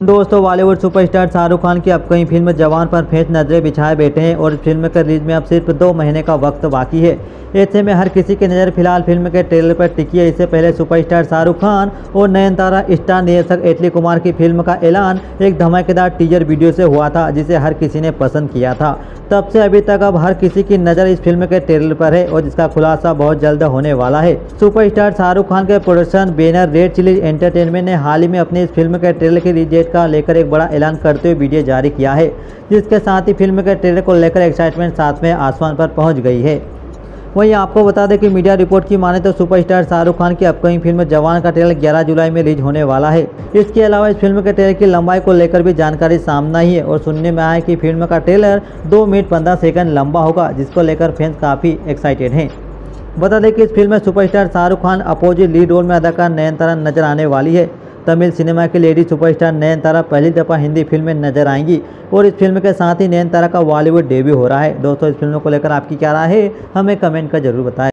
दोस्तों, बॉलीवुड सुपरस्टार शाहरुख खान की upcoming film जवान पर फेंस नजरें बिछाए बैठे हैं और इस फिल्म के रिलीज में अब सिर्फ 2 महीने का वक्त बाकी है। ऐसे में हर किसी की नज़र फिलहाल फिल्म के ट्रेलर पर टिकी है। इससे पहले सुपरस्टार शाहरुख खान और नयनतारा स्टार निर्देशक एटली कुमार की फिल्म का ऐलान एक धमाकेदार टीजर वीडियो से हुआ था, जिसे हर किसी ने पसंद किया था। तब से अभी तक अब हर किसी की नज़र इस फिल्म के ट्रेलर पर है और जिसका खुलासा बहुत जल्द होने वाला है। सुपरस्टार शाहरुख खान के production banner Red Chillies Entertainment ने हाल ही में अपनी इस फिल्म के ट्रेलर की रिलीज डेट का लेकर एक बड़ा ऐलान करते हुए वीडियो जारी किया है, जिसके साथ ही फिल्म के ट्रेलर को लेकर एक्साइटमेंट सातवें आसमान पर पहुंच गई है। वहीं आपको बता दें कि मीडिया रिपोर्ट की माने तो सुपरस्टार शाहरुख खान की अपकमिंग फिल्म जवान का ट्रेलर 11 जुलाई में रिलीज होने वाला है। इसके अलावा इस फिल्म के ट्रेलर की लंबाई को लेकर भी जानकारी सामने आई है और सुनने में आया है कि फिल्म का ट्रेलर 2 मिनट 15 सेकंड लंबा होगा, जिसको लेकर फैंस काफ़ी एक्साइटेड हैं। बता दें कि इस फिल्म में superstar Shahrukh Khan opposite lead role में अदाकार नयनतारा नजर आने वाली है। तमिल सिनेमा की लेडी सुपरस्टार नयनतारा पहली दफ़ा हिंदी फिल्म में नजर आएंगी और इस फिल्म के साथ ही नयनतारा का बॉलीवुड डेब्यू हो रहा है। दोस्तों, इस फिल्म को लेकर आपकी क्या राय है, हमें कमेंट कर जरूर बताएं।